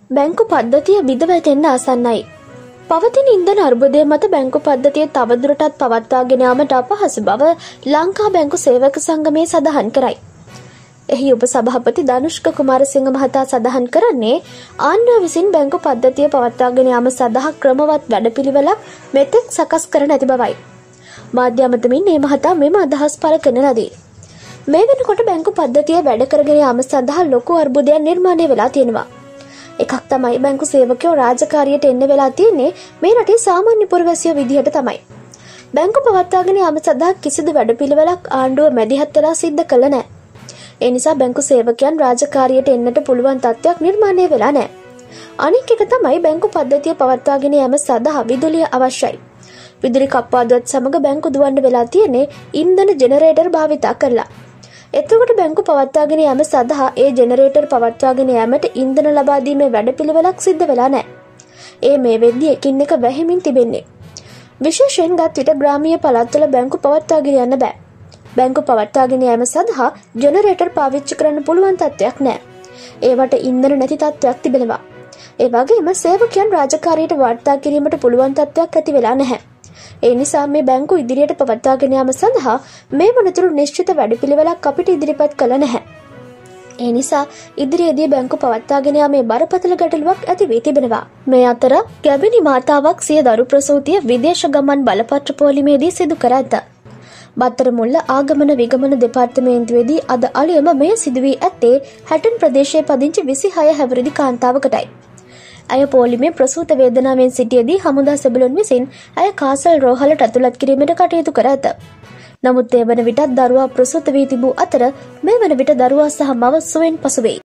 බැංකු පද්ධතිය බිඳවැටෙන්න ආසන්නයි. පවතින ඉන්ධන අර්බුදය මත බැංකු පද්ධතිය තවදුරටත් පවත්වාගෙන යාමට අපහසු බව ලංකා බැංකු සේවක සංගමය සඳහන් කරයි. එහි උපසභාපති ධනුෂ්ක කුමාරසිංහ මහතා සඳහන් කරන්නේ ආණ්ඩුව විසින් බැංකු පද්ධතිය පවත්වාගෙන යාම සඳහා ක්‍රමවත් වැඩපිළිවෙලක් මෙතෙක් සකස් කර නැති බවයි. මාධ්‍ය අමතමින් මේ මහතා මෙම අදහස් පළ කරන ලදී. මේ වෙනකොට බැංකු පද්ධතිය වැඩ කරගෙන යාම සඳහා ලොකු අර්බුදයක් නිර්මාණය වෙලා තියෙනවා. එකක් තමයි බැංකු සේවකයෝ රාජකාරියට එන්න වෙලා තියෙන්නේ මේ රටේ සාමාන්‍ය පුරවැසියෝ විදිහට තමයි. බැංකු පවත්වාගෙන යාම සඳහා කිසිදු වැඩපිළිවෙලක් ආණ්ඩුව මැදිහත් වෙලා සිද්ධ කළා නැහැ. ඒ නිසා බැංකු සේවකයන් රාජකාරියට එන්නට පුළුවන් තත්ත්වයක් නිර්මාණය වෙලා නැහැ. අනෙක් එක තමයි බැංකු පද්ධතිය පවත්වාගෙන යාම සඳහා විදුලිය අවශ්‍යයි. විදුලි කප්පාදුවත් සමග බැංකු දුවන්න වෙලා තියෙන්නේ ඉන්ධන ජෙනරේටර් භාවිතා කරලා. එතකොට බැංකු පවත්වාගෙන යාම සඳහා ඒ ජෙනරේටර් පවත්වාගෙන යාමට ඉන්ධන ලබා දීමේ වැඩපිළිවෙලක් සිද්ධ වෙලා නැහැ. ඒ මේ වෙද්දී එකින් එක වැහිමින් තිබෙන්නේ. විශේෂයෙන් ගත් විට ග්‍රාමීය පළාත්වල බැංකු පවත්වාගෙන යන්න බෑ. බැංකු පවත්වාගෙන යාම සඳහා ජෙනරේටර් පාවිච්චි කරන්න පුළුවන් තත්ත්වයක් නැහැ. ඒවට ඉන්ධන නැති තත්ත්වයක් තිබෙනවා. ඒ වගේම සේවකයන් රාජකාරියට වාර්තා කිරීමට පුළුවන් තත්ත්වයක් ඇති වෙලා නැහැ. ඒ නිසා මේ බැංකු ඉදිරියට පවත්වාගෙන යාම සඳහා මේ වනතුරු නිශ්චිත වැඩපිළිවෙලක් අපිට ඉදිරිපත් කළ නැහැ. ඒ නිසා ඉදිරියේදී බැංකු පවත්වාගෙන යාමේ බරපතල ගැටලුවක් ඇති වී තිබෙනවා. මේ අතර ගැබිනි මාතාවක් සිය දරු ප්‍රසූතිය විදේශ ගමන් බලපත්‍ර පොලිමේදී සිදු කර ඇත. බත්තරමුල්ල ආගමන විගමන දෙපාර්තමේන්තුවේදී අද අලුයම මෙය සිදු වී ඇත්තේ හැටන් ප්‍රදේශයේ පදිංචි 26 හැවිරිදි කාන්තාවකටයි. ඇය පොලිමේ ප්‍රසූත වේදනාවෙන් සිටියේදී හමුදා සෙබළුන් විසින් ඇය කාසල් රෝහලට ඇතුළත් කිරීමට කටයුතු කර ඇත. නමුත් ඒ වන විටත් දරුවා ප්‍රසූත වී තිබූ අතර මේ වන විට දරුවා සහ මව සුවෙන් පසු වෙයි.